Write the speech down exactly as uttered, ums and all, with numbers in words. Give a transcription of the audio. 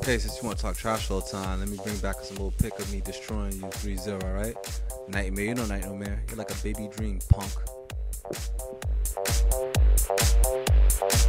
Okay, since you want to talk trash all the time, let me bring back a little pic of me destroying you three zero, alright? Nightmare, you know Nightmare. You're like a baby dream, punk.